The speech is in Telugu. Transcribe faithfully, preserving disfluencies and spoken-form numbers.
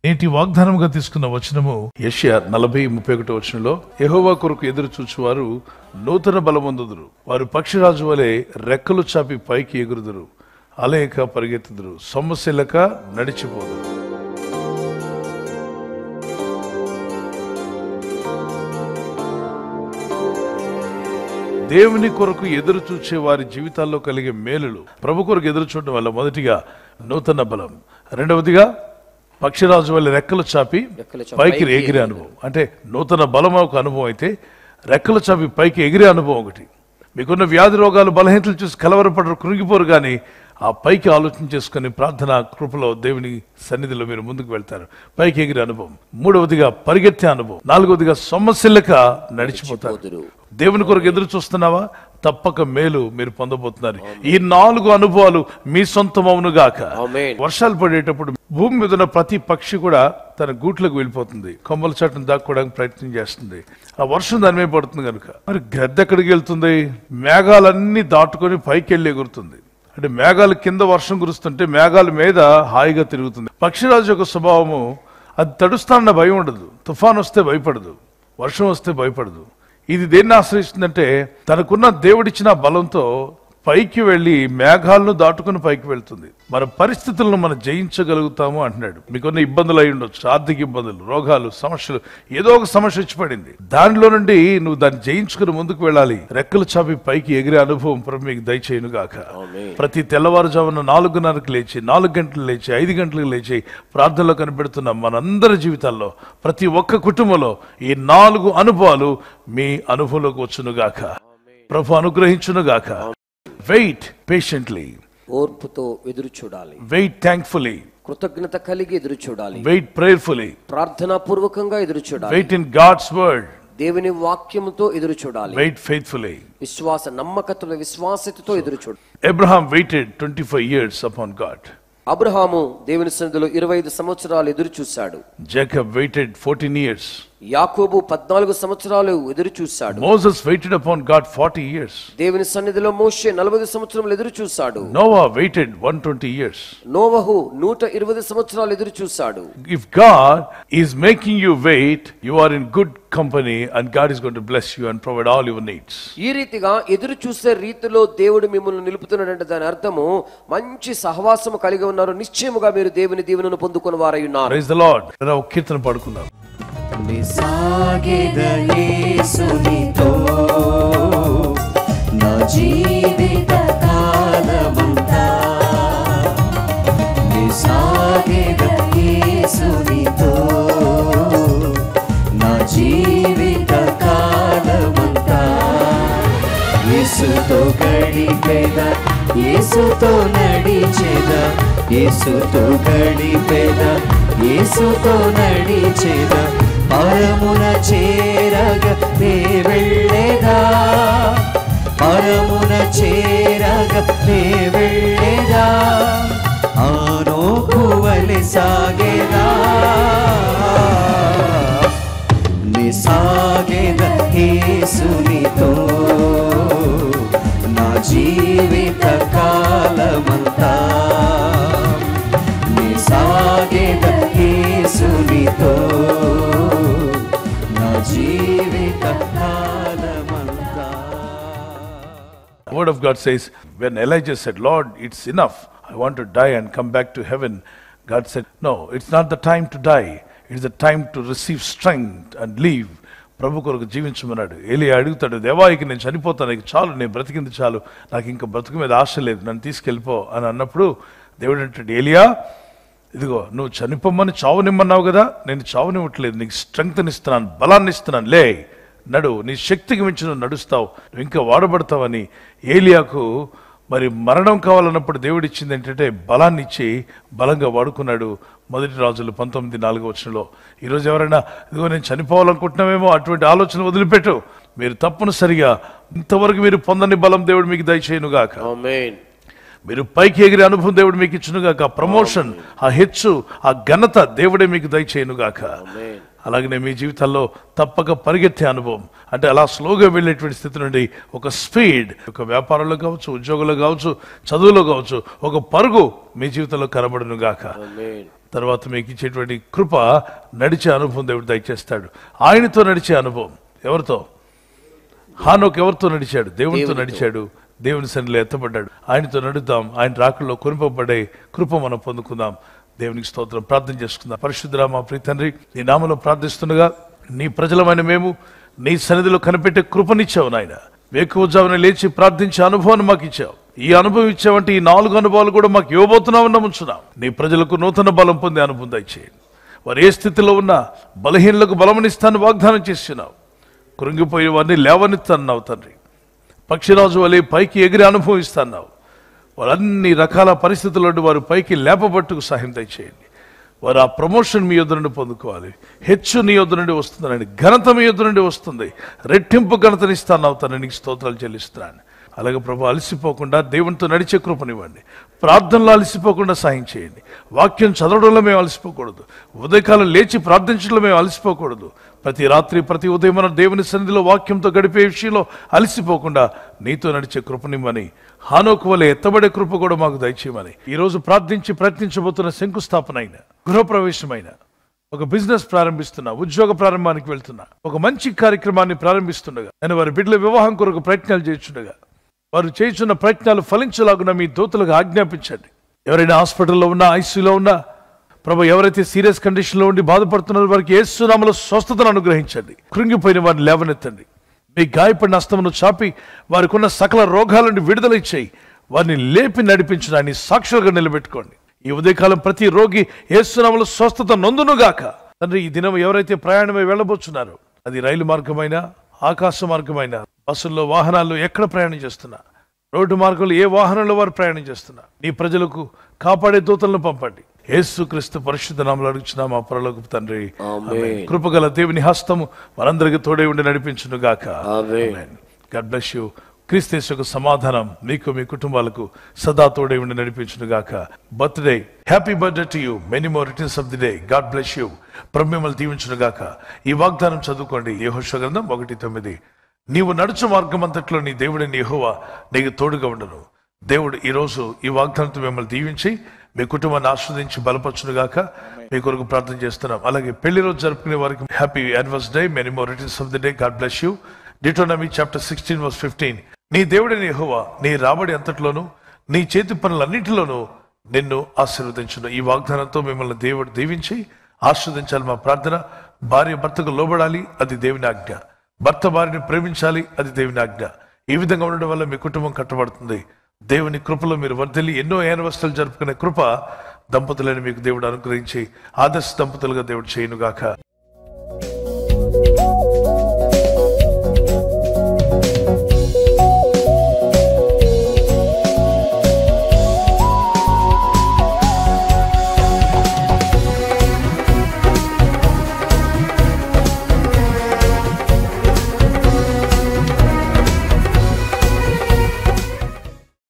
నేటి వాగ్దానముగా తీసుకున్న వచనము యెషయా నలభై ముప్పై ఒకటో వచనంలో, యెహోవా కొరకు ఎదురు చూచువారు నూతన బలమొందుదురు, వారు పక్షిరాజు వలె రెక్కలు చాపి పైకి ఎగురుదురు, అలయక పరిగెత్తుదురు, సొమ్మసిల్లక నడిచిపోదురు. దేవుని కొరకు ఎదురు చూచే వారి జీవితాల్లో కలిగే మేలులు. ప్రభు కొరకు ఎదురు చూడడం వల్ల మొదటిగా నూతన బలం, రెండవదిగా పక్షిరాజు వల్ల రెక్కలు చాపి పైకి ఎగిరే అనుభవం. అంటే నూతన బలం ఒక అనుభవం అయితే, రెక్కలు చాపి పైకి ఎగిరే అనుభవం ఒకటి. మీకున్న వ్యాధి రోగాలు బలహీనతలు చూసి కలవరపడరు, కృంగిపోరు, కానీ ఆ పైకి ఆలోచన చేసుకుని ప్రార్థన కృపలో దేవుని సన్నిధిలో మీరు ముందుకు వెళ్తారు. పైకి ఎగిరే అనుభవం. మూడవదిగా పరిగెత్తే అనుభవం. నాలుగవదిగా సొమ్మసిల్లక నడిచిపోతారు. దేవుని కొరకు ఎదురు చూస్తున్నావా? తప్పక మేలు మీరు పొందబోతున్నారు. ఈ నాలుగు అనుభవాలు మీ సొంతమవును గాక. వర్షాలు పడేటప్పుడు భూమి మీద ఉన్న ప్రతి పక్షి కూడా తన గూట్లకు వెళ్ళిపోతుంది, కొమ్మల చాటును దాక్కోవడానికి ప్రయత్నం చేస్తుంది. ఆ వర్షం దాని మీద పడుతుంది కనుక. మరి గద్ద ఎక్కడికి వెళ్తుంది? మేఘాలన్నీ దాటుకొని పైకి వెళ్ళి ఎగురుతుంది. అంటే మేఘాల కింద వర్షం కురుస్తుంటే మేఘాల మీద హాయిగా తిరుగుతుంది. పక్షిరాజు యొక్క స్వభావము, అది తడుస్తానన్న భయం ఉండదు, తుఫాన్ వస్తే భయపడదు, వర్షం వస్తే భయపడదు. ఇది దేన్ని ఆశ్రయిస్తుందంటే, తనకున్న దేవుడిచ్చిన బలంతో పైకి వెళ్ళి మేఘాలను దాటుకుని పైకి వెళ్తుంది. మన పరిస్థితులను మనం జయించగలుగుతాము అంటున్నాడు. మీకున్న ఇబ్బందులు అయి ఉండొచ్చు, ఆర్థిక ఇబ్బందులు, రోగాలు, సమస్యలు, ఏదో ఒక సమస్య వచ్చి పడింది. దానిలో నుండి నువ్వు దాన్ని జయించుకుని ముందుకు వెళ్ళాలి. రెక్కలు చాపి పైకి ఎగిరే అనుభవం ప్రభు మీకు దయచేయును గాక. ప్రతి తెల్లవారుజామున నాలుగున్నరకు లేచి, నాలుగు గంటలు లేచి, ఐదు గంటలకు లేచి ప్రార్థనలో కనిపెడుతున్న మనందరి జీవితాల్లో, ప్రతి ఒక్క కుటుంబంలో ఈ నాలుగు అనుభవాలు మీ అనుభవంలోకి వచ్చును గాక. ప్రభు అనుగ్రహించును గాక. వెయిట్ పేషెంట్లీ, ఓర్పుతో ఎదురు చూడాలి. వెయిట్ థాంక్ఫుల్లీ, కృతజ్ఞత కలిగి ఎదురు చూడాలి. వెయిట్ ప్రేయర్ఫుల్లీ, ప్రార్థనా పూర్వకంగా ఎదురు చూడాలి. వెయిట్ ఇన్ గాడ్స్ వర్డ్, దేవుని వాక్యముతో ఎదురు చూడాలి. వెయిట్ ఫెయిత్ఫుల్లీ, విశ్వాస నమ్మకత్వంలో విశ్వాసతతో ఎదురు చూడాలి. Abraham waited twenty-five years upon God. అబ్రహాము దేవుని సన్నిధిలో ఇరవై ఐదు సంవత్సరాలు ఎదురు చూశాడు. Jacob waited fourteen years. యాకోబు పద్నాలుగు సంవత్సరాలు ఎదురు చూశాడు. Moses waited upon God forty years. దేవుని సన్నిధిలో మోషే నలభై సంవత్సరాలు ఎదురు చూశాడు. Noah waited one hundred twenty years. నోవహు నూట ఇరవై సంవత్సరాలు ఎదురు చూశాడు. If God is making you wait, you are in good company and God is going to bless you and provide all your needs. ఈ రీతిగా ఎదురు చూసే రీతిలో దేవుడు మిమ్మల్ని నిలుపుతున్నాడంటే దాని అర్థము మంచి సహవాసము కలిగి ఉన్నారు, నిశ్చయముగా మీరు దేవుని దీవెనను పొందుకున్న వారై ఉన్నారు. Praise the Lord. మనం కీర్తన పాడుకుందాం. నిసాగెద యేసునితో నా జీవిత కాలమంతా, నిసాగెద యేసునితో నా జీవిత కాలమంతా, యేసుతో గడిపేద, యేసుతో నడిచేద, యేసుతో గడిపేద, యేసుతో నడిచేద, పరమున చేరగ నే వెళ్ళేదా, పరమున చేరగ నే వెళ్ళేదా, ఆనోకువలె సాగేదా, ని సాగేద యేసునితో నా జీవిత కాలమంతా, ని సాగేద యేసునితో నా జీవిత కాలమంతా. Word of God says, when Elijah said, Lord, it's enough, I want to die and come back to heaven, God said, no, it's not the time to die, it's the time to receive strength and live. ప్రభు కొరకు జీవించమన్నాడు. ఏలియా అడుగుతాడు, దేవా ఇక నేను చనిపోతాను, ఇక చాలు, నేను బ్రతికింది చాలు, నాకు ఇంకా బ్రతుకు మీద ఆశ లేదు, నన్ను తీసుకెళ్ళిపో అని అన్నప్పుడు దేవుడు అంటాడు, ఏలియా ఇదిగో నువ్వు చనిపోమని చావునిమ్మన్నావు కదా, నేను చావునివ్వట్లేదు, నీకు స్ట్రెంగ్త్ని ఇస్తున్నాను, బలాన్ని ఇస్తున్నాను, లే నడు, నీ శక్తికి మించి నువ్వు నడుస్తావు, నువ్వు ఇంకా వాడబడతావని ఏలియాకు మరి మరణం కావాలన్నప్పుడు దేవుడు ఇచ్చింది ఏంటంటే బలాన్ని ఇచ్చి బలంగా వాడుకున్నాడు. మొదటి రాజులు పంతొమ్మిది నాలుగో వచనంలో. ఈరోజు ఎవరైనా ఇదిగో నేను చనిపోవాలనుకుంటున్నామేమో, అటువంటి ఆలోచన వదిలిపెట్టు. మీరు తప్పనిసరిగా ఇంతవరకు మీరు పొందని బలం దేవుడు మీకు దయచేయునుగాక. ఆమేన్. మీరు పైకి ఎగిరే అనుభవం దేవుడు మీకు ఇచ్చునుగాక. ప్రమోషన్, ఆ హెచ్చు, ఆ ఘనత దేవుడే మీకు దయచేయునుగాక. అలాగనే మీ జీవితాల్లో తప్పక పరిగెత్తే అనుభవం, అంటే అలా స్లోగా వెళ్ళేటువంటి స్థితి నుండి ఒక స్పీడ్, ఒక వ్యాపారంలో కావచ్చు, ఉద్యోగంలో కావచ్చు, చదువులో కావచ్చు, ఒక పరుగు మీ జీవితంలో కనబడును గాక. తర్వాత మీకు ఇచ్చేటువంటి కృప నడిచే అనుభవం దేవుడు దయచేస్తాడు. ఆయనతో నడిచే అనుభవం. ఎవరితో? హానోకు ఎవరితో నడిచాడు? దేవునితో నడిచాడు. దేవుని సన్నిధిలో ఎత్తబడ్డాడు. ఆయనతో నడుద్దాం. ఆయన రాకల్లో కొనిపబడే కృప మనం పొందుకుందాం. దేవునికి స్తోత్రం. ప్రార్థన చేసుకుందాం. పరిశుద్ధుడా మా ప్రియ తండ్రి, నీ నామములో ప్రార్థిస్తుండగా నీ ప్రజలమైన మేము నీ సన్నిధిలో కనిపెట్టే కృపనిచ్చావు నాయన. వేకువజామున లేచి ప్రార్థించే అనుభవాన్ని మాకు ఇచ్చావు. ఈ అనుభవం ఇచ్చావంటే ఈ నాలుగు అనుభవాలు కూడా మాకు ఇవ్వబోతున్నామని నమ్ముచున్నాం. నీ ప్రజలకు నూతన బలం పొందే అనుభవం దయచేయండి. వారు ఏ స్థితిలో ఉన్నా బలహీనులకు బలమనిస్తాను వాగ్దానం చేస్తున్నావు. కృంగిపోయే వారిని లేవనెత్తన్నావు తండ్రి. పక్షిరాజు వలె పైకి ఎగిరి అనుభవం ఇస్తున్నావు. వారు అన్ని రకాల పరిస్థితుల్లో వారు పైకి లేపబట్టుకు సహాయం దయచేయండి. వారు ఆ ప్రమోషన్ మీ యొద్ద నుండి పొందుకోవాలి. హెచ్చు నీ యొద్ద నుండి వస్తుందని, ఘనత మీ యొద్ద నుండి వస్తుంది. రెట్టింపు ఘనతనిస్తాను తను. నీకు స్తోత్రాలు చెల్లిస్తున్నాను. అలాగే ప్రభు అలసిపోకుండా దేవునితో నడిచే కృపనివ్వండి. ప్రార్థనలో అలసిపోకుండా సాయం చేయండి. వాక్యం చదవడంలో మేము అలసిపోకూడదు. ఉదయకాలం లేచి ప్రార్థించడంలో మేము అలసిపోకూడదు. ప్రతి రాత్రి ప్రతి ఉదయం మన దేవుని సన్నిధిలో వాక్యంతో గడిపే విషయంలో అలసిపోకుండా నీతో నడిచే కృపనివ్వని, హానోకు వలె ఎత్తబడే కృప కూడా మాకు దయచేయమని ఈ రోజు ప్రార్థించి ప్రయత్నించబోతున్న శంకుస్థాపన అయిన, గృహప్రవేశమైన, ఒక బిజినెస్ ప్రారంభిస్తున్నా, ఉద్యోగ ప్రారంభానికి వెళ్తున్నా, ఒక మంచి కార్యక్రమాన్ని ప్రారంభిస్తుండగా, నేను వారి బిడ్డల వివాహం కొరకు ప్రయత్నాలు చేస్తుండగా వారు చేస్తున్న ప్రయత్నాలు ఫలించలాగున మీ దూతలకు ఆజ్ఞాపించండి. ఎవరైనా హాస్పిటల్లో ఉన్నా, ఐసీయూలో ఉన్నా ప్రభు, ఎవరైతే సీరియస్ కండిషన్లో ఉండి బాధపడుతున్నారో వారికి యేసు నామములో స్వస్థతను అనుగ్రహించండి. కృంగిపోయిన వారిని లేవనెత్తండి. మీ గాయపడిన హస్తమును చాపి వారికి ఉన్న సకల రోగాల నుండి విడుదల ఇచ్చేయి. వారిని లేపి నడిపించడాన్ని సాక్షులుగా నిలబెట్టుకోండి. ఈ ఉదయకాలం ప్రతి రోగి యేసు నామములో స్వస్థత నొందునుగాక. తండ్రి, ఈ దినం ఎవరైతే ప్రయాణమై వెళ్ళబోతున్నారో, అది రైలు మార్గమైనా, ఆకాశ మార్గమైనా, బస్సుల్లో, వాహనాల్లో ఎక్కడ ప్రయాణం చేస్తున్నా, రోడ్డు మార్గంలో ఏ వాహనంలో వారు ప్రయాణం చేస్తున్నా, నీ ప్రజలకు కాపాడే దూతలను పంపండి. యేసుక్రీస్తు పరిశుద్ధ నామములో అడుగుచున్నాం మా పరలోకపు తండ్రి. ఆమేన్. కృపగల దేవుని హస్తము మనందరికి తోడై ఉండి నడిపించును గాక. ఆమేన్. God bless you. క్రీస్తు యేసుకు సమాధానం మీకు, మీ కుటుంబాలకు సదా తోడై ఉండి నడిపించును గాక. Birthday, happy birthday to you. Many more returns of the day. God bless you. ప్రభు మిమ్మల్ని దీవించును గాక. ఈ వాగ్దానం చదువుకోండి. యెహోషువ గ్రంథం ఒకటి తొమ్మిది. నీవు నడుచు మార్గం అంతట్లో నీ దేవుడిని యెహోవా నీకు తోడుగా ఉండను. దేవుడు ఈరోజు ఈ వాగ్దానంతో మిమ్మల్ని దీవించి మీ కుటుంబాన్ని ఆస్వాదించి బలపరచును గాక. మీ కొరకు ప్రార్థన చేస్తున్నాం. అలాగే పెళ్లి రోజు జరుపుకునే వారికి happy anniversary day. Many more returns of the day. God bless you. Deuteronomy chapter sixteen verse fifteen. నీ దేవుడిని యెహోవా నీ రాబడి అంతట్లోనూ నీ చేతి పనులన్నింటిలోనూ నిన్ను ఆశీర్వదించును. ఈ వాగ్దానంతో మిమ్మల్ని దేవుడు దీవించి ఆశీర్వదించాలి. మా ప్రార్థన. భార్య భర్తకు లోబడాలి, అది దేవుని ఆజ్ఞ. భర్త భార్యని ప్రేమించాలి, అది దేవుని ఆజ్ఞ. ఈ విధంగా ఉండడం వల్ల మీ కుటుంబం కట్టబడుతుంది. దేవుని కృపలో మీరు వర్ధిల్లి ఎన్నో యానివర్సరీలు జరుపుకునే కృప దంపతులని మీకు దేవుడు అనుగ్రహించి ఆదర్శ దంపతులుగా దేవుడు చేయనుగాక.